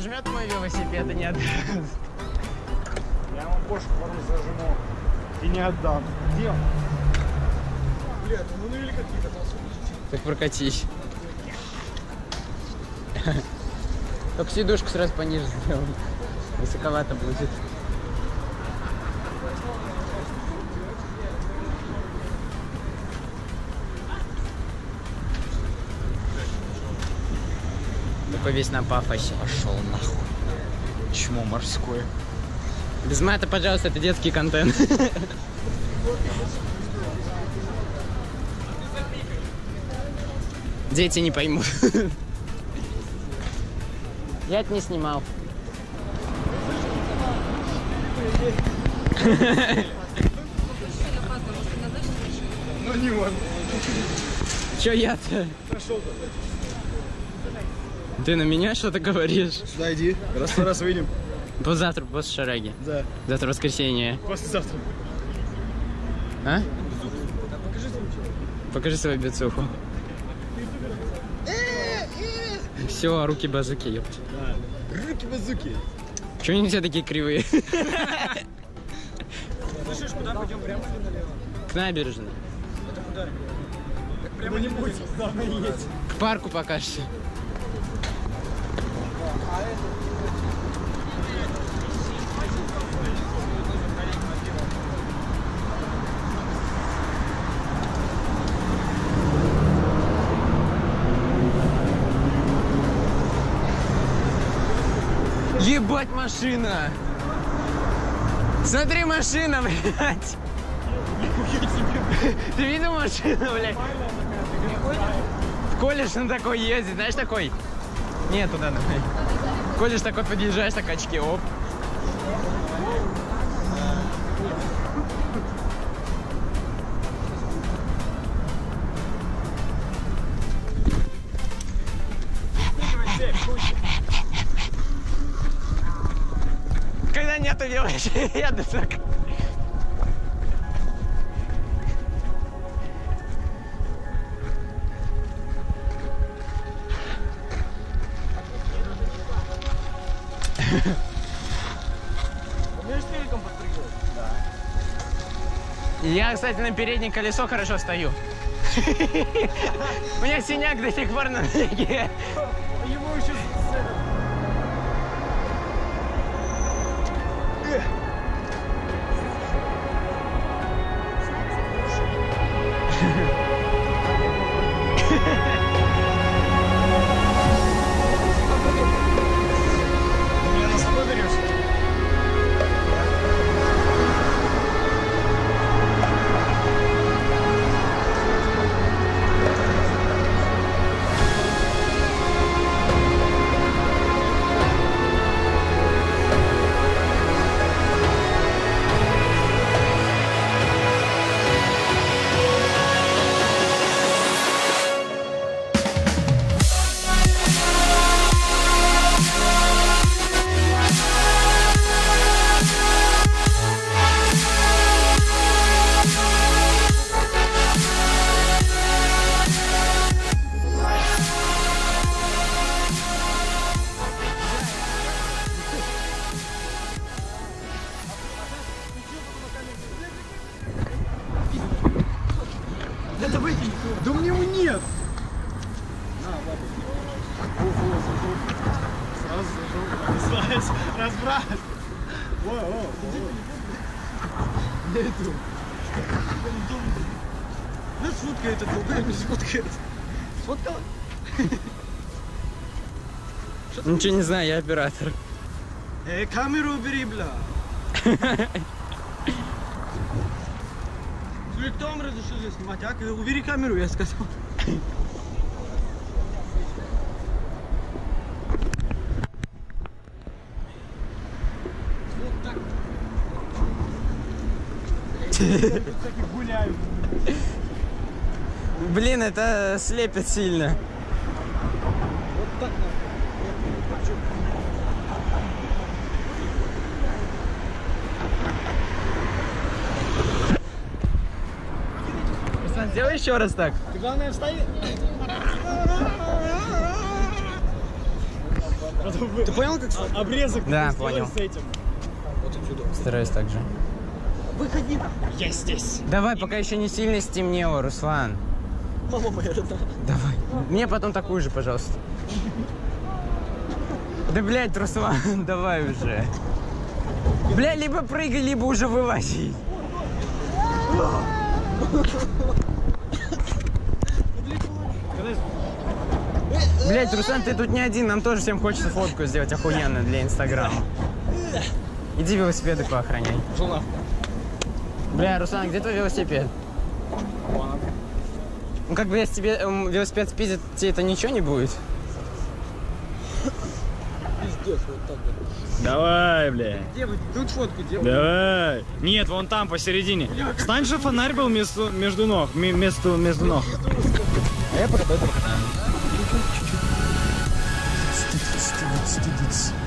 сожмет мой велосипед и не отдаст. Я вам бошку пару зажму и не отдам. Где он? Блядь, ну или какие катался? Так прокатись. Только сидушку сразу пониже сделаем. Высоковато будет. Такой весь на пафосе. Пошел нахуй. Чмо морское. Без мата, пожалуйста, это детский контент. Дети не поймут. Я это не снимал. Ну не он. Чё я-то? Ты на меня что-то говоришь? Сюда иди. Раз выйдем. Завтра после шараги. Да. Завтра воскресенье. Послезавтра. А? Покажи свою бицуху. Все, руки базуки, ёпт. Да. Руки-базуки. Чего они все такие кривые? Слышишь, куда пойдем? Прямо или налево? К набережной. Это куда? Так прямо не будет, давно не едь. К парку пока что. Ебать, машина! Смотри, машина, блядь! Ты видел машину, блядь? В колледж на такой ездит, знаешь, такой? Нет, туда давай. В колледж такой подъезжаешь, так очки, оп. Когда нету велосипеда, так... Умеешь великом подпрыгивать? Да. Я, кстати, на переднее колесо хорошо стою. У меня синяк до сих пор на ноге. Ему еще... Это выкинь. Да мне его нет. На, ладно. Сразу зажал. Разбрать. О. Нету. Ну, шутка это, другая не сфоткает. Сфоткала? Ничего не знаю, я оператор. Камеру убери, бля. Кто вам разрешил здесь снимать? Убери камеру, я сказал. Вот так. Гуляют. Блин, это слепит сильно. Вот так надо. Сделай еще раз так. Ты главное встань. Потом Ты понял, как обрезок? Да, понял. С этим. Вот отсюда. Стараюсь так же. Выходи. Я здесь. Давай, пока еще не сильно стемнело, Руслан. Мама моя родная. Давай. Мне потом такую же, пожалуйста. Да, блядь, Руслан, давай уже. Бля, либо прыгай, либо уже вылази. Блять, Руслан, ты тут не один, нам тоже всем хочется фотку сделать охуенно для Инстаграма. Иди велосипеды поохраняй. Бля, Руслан, где твой велосипед? Ну как бы, если тебе велосипед спиздит, тебе это ничего не будет? Пиздец, вот так вот. Давай, бля. Где вы? Тут фотку делай. Давай. Нет, вон там посередине. Стань же, фонарь был между ног. Между ног. А я пока пойду покатаю. Стыдится.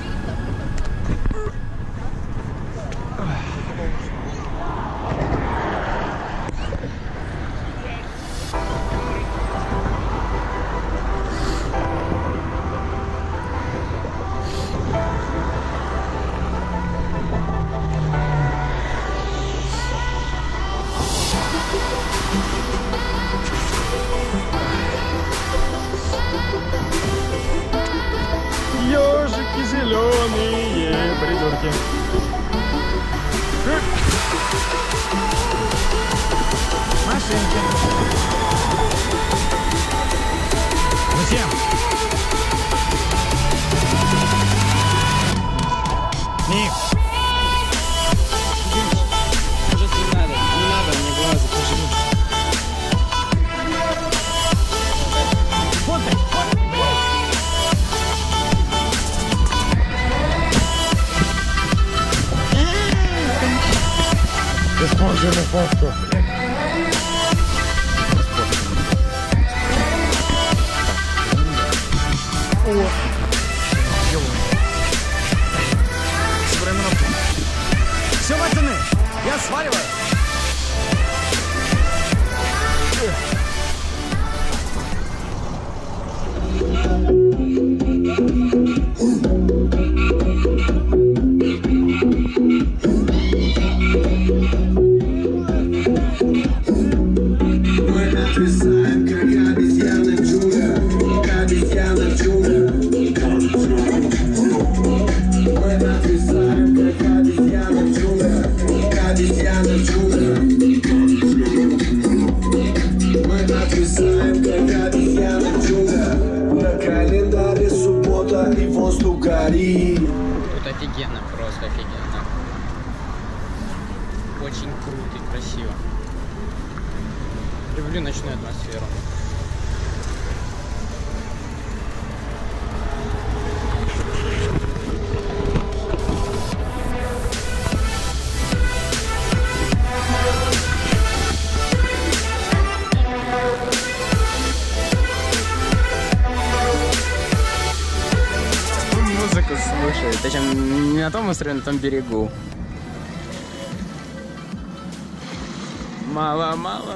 Ёжики зеленые, придурки. Машинки. Зачем? Ник. Может, не надо мне глаза пожалеть. Вот ты. Используем фотку. Все, пацаны, я сваливаю. Отвисаем, как обезьяны в джунглях, как обезьяны в джунглях. Мы отвисаем, как обезьяны в джунглях, как обезьяны в джунглях. Мы отвисаем, как обезьяны в джунглях. На календаре суббота и воздух горит. Тут офигенно, просто офигенно. Очень круто и красиво. Люблю ночную атмосферу. Музыку слушает. Причем не на том острове, на том берегу. Мало.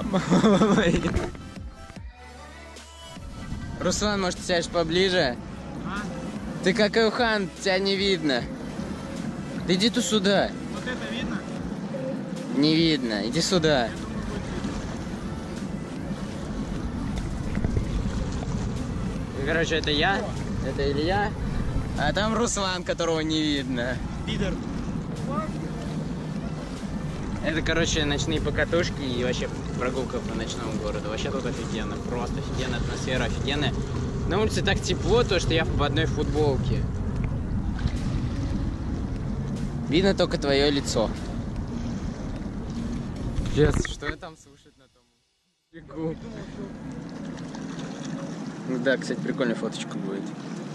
Руслан, может, сядешь поближе? Ты как Илхан, тебя не видно. Да иди ты сюда. Вот это видно? Не видно, иди сюда. Короче, это я, это Илья, а там Руслан, которого не видно. Пидор. Это, короче, ночные покатушки и вообще прогулка по ночному городу. Вообще тут офигенно, просто офигенная атмосфера, офигенная. На улице так тепло, то что я в одной футболке. Видно только твое лицо. Пиздец, что я там слушать на том берегу? Да, кстати, прикольная фоточка будет.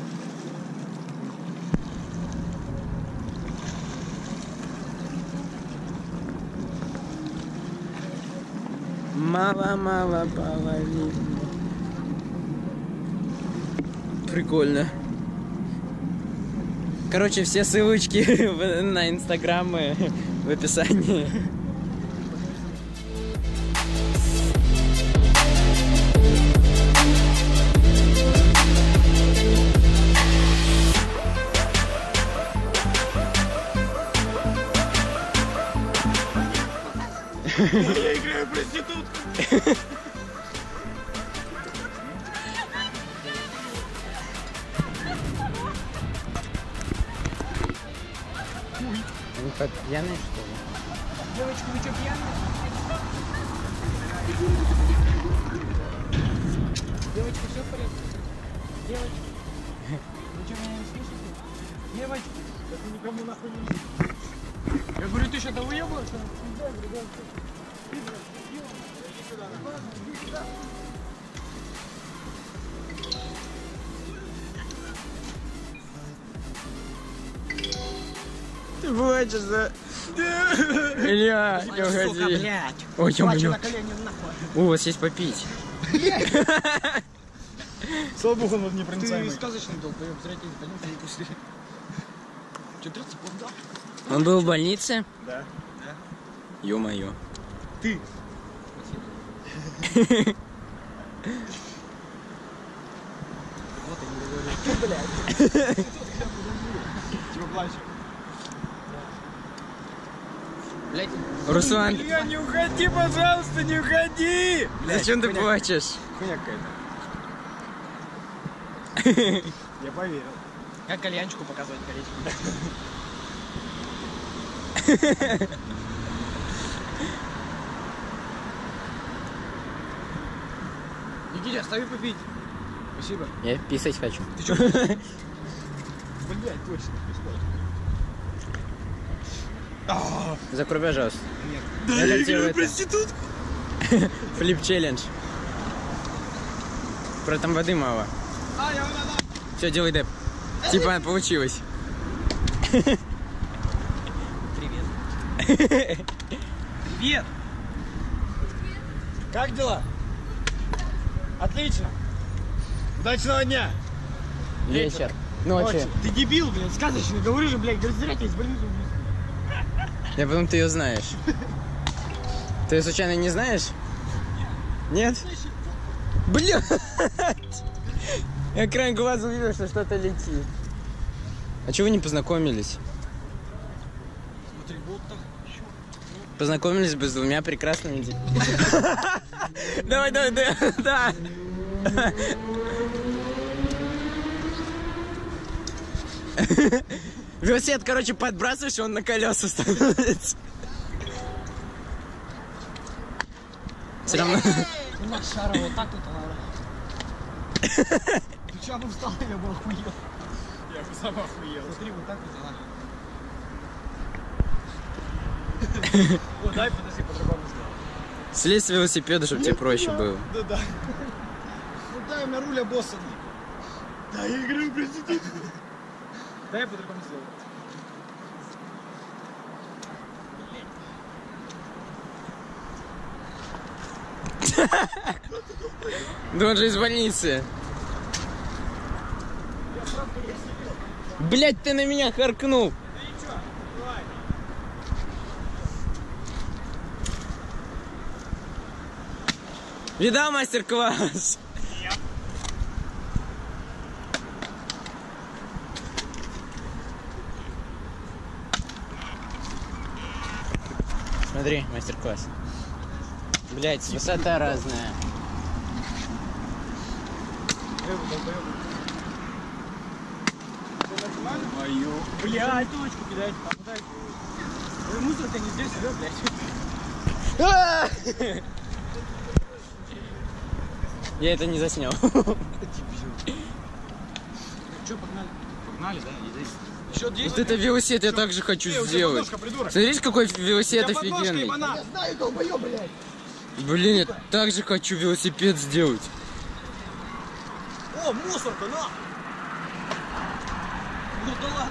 Мало половины. Прикольно. Короче, все ссылочки на инстаграмы в описании. Я играю в проститутку. Вы как пьяные, что ли? Девочка, вы что, пьяные? Девочка, все в порядке? Девочка, вы что, меня не слышите? Девочка, это никому нахуй не нужно. Я говорю, ты что-то уебался? Да, ребята. Иди сюда, иди сюда. Ты плачешь, да? Илья, не уходи. Ой, ё-моё. О, у вас есть попить. Слава богу, он непроницаемый. Ты сказочный долбоёб, зря тебя не понял, ты не пустили. Что, 30 секунд, да? Он был в больнице? Да. Ё-моё. Ты. Вот и не говорю. Типа плачь. Блядь, Руслан, Илья, не уходи, пожалуйста, не уходи! зачем ты плачешь? Хуйня какая-то. Я поверил. как кальянчику показывать колечко. Никита, остави попить. Спасибо. Я писать хочу. Блядь, точно. Закрой, пожалуйста. Да, я играю проститутку. Флип челлендж. Про там воды мало. Все, делай деп. Типа получилось. Привет. Привет. Как дела? Отлично. Удачного дня. Вечер. Ночи. Ты дебил, блядь, сказочный. Говорю же, блядь, зря тебя из больницы увезли. Я потом ты ее знаешь. Ты ее случайно не знаешь? Нет? Блин! Я краем глаза увидел, что что-то летит. А чего вы не познакомились? Смотри, вот так. Познакомились бы с двумя прекрасными детьми. Давай, да. Велосипед, короче, подбрасываешь, и он на колеса становится. Все равно. У нас шара вот так вот надо. Ты что, бы встал, я бы охуел. Я бы сам охуел. Смотри, вот так вот надо. Вот, дай, подожди, по-другому сделай. Слезь с велосипеда, чтобы тебе проще было. Да. Ну дай мне руль обоссанный. Да, я играю в проститутку. Дай я по-другому сделаю. Да он же из больницы. Блять, ты на меня харкнул. Видал мастер-класс? Нет. Смотри, мастер-класс. Блять, высота разная. Мою. Блядь, точку кидать. Ой, мусор-то не здесь, да, блядь? Я это не заснял. Что, погнали? Погнали, да, и здесь. Еще 10. Вот это велосипед я также хочу сделать. Смотрите, какой велосипед офигенный. Я знаю, долбоёб, блядь. Блин, я также хочу велосипед сделать. О, мусорка, на! Ну да ладно.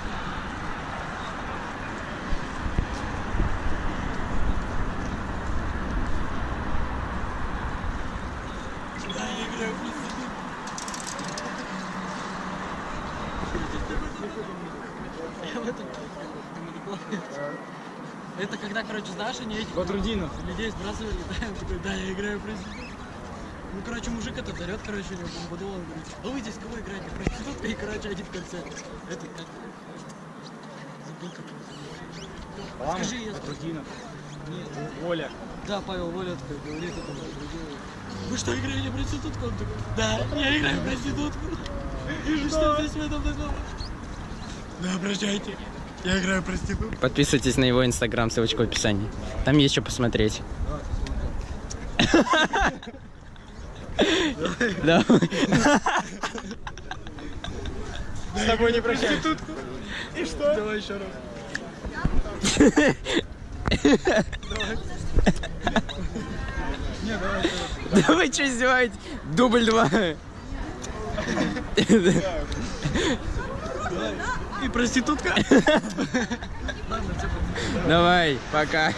Это когда, короче, знаешь, они этих Батрудинов. людей сбрасывали, да, он такой, да, я играю в проститутку. Ну, короче, мужик этот орёт, короче, у него подул, он говорит, а вы здесь кого играете? Проститутка, и, короче, один в конце. Этот, как был какой-то. Ладно, Скажи, я Петрудинов. Нет. Оля. Да, Павел Воля такой говорит, это вы что, играете в проститутку? Он такой, да, я играю в проститутку. И что здесь в этом такого? Да, прощайте. Я играю в проститутку. Подписывайтесь на его инстаграм, ссылочка в описании. Там есть что посмотреть. Давай. С тобой не прощаюсь. И что? Давай еще раз. Да вы что издеваетесь? Дубль 2. И проститутка. Давай, пока.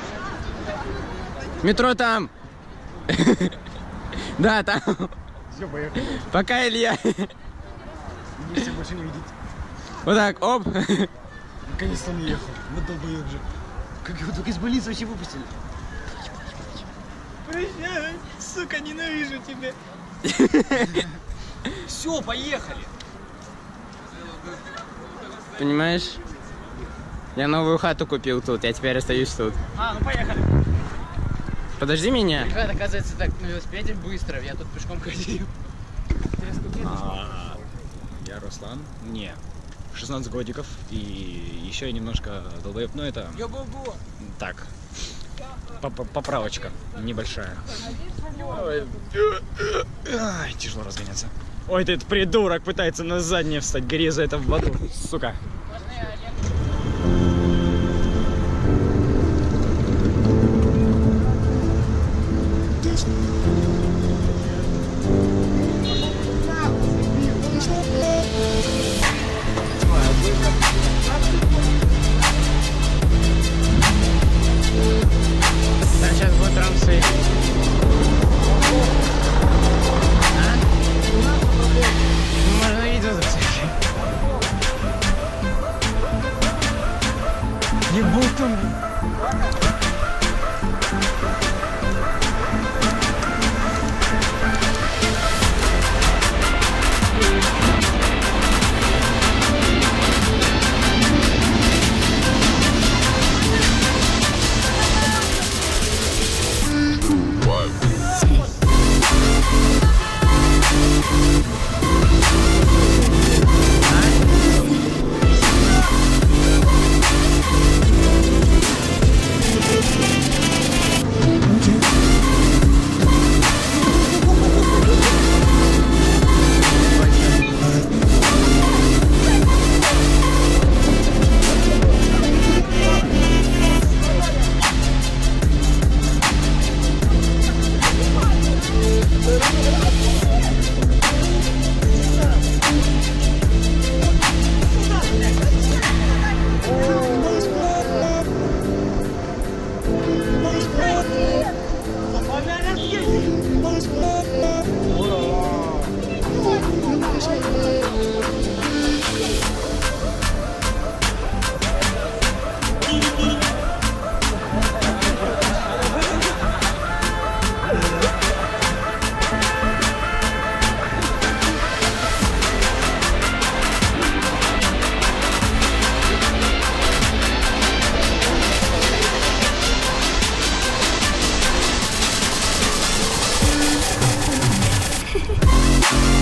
Метро там. Да, там. Все, поехали. Пока, Илья. Мне все больше не видеть. Вот так, оп. Наконец-то он ехал. Вот долбоёб же. Как его только из больницы вообще выпустили. Прощай, сука, ненавижу тебя. Все, поехали. Понимаешь? Я новую хату купил тут, я теперь остаюсь тут. Ну поехали. Подожди меня. Ребят, оказывается, так на велосипеде быстро. Я тут пешком ходил. Я Руслан. Мне 16 годиков. И еще я немножко долбоеб, но это Ё-бо-бо. так. Поправочка небольшая. Ай, тяжело разгоняться. Ой, ты этот придурок пытается на заднее встать. Гори за это в воду, сука. Да, сейчас будет рамсы. Можно видео записать. Ебут там.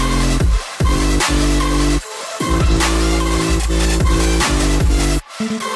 We'll be right back.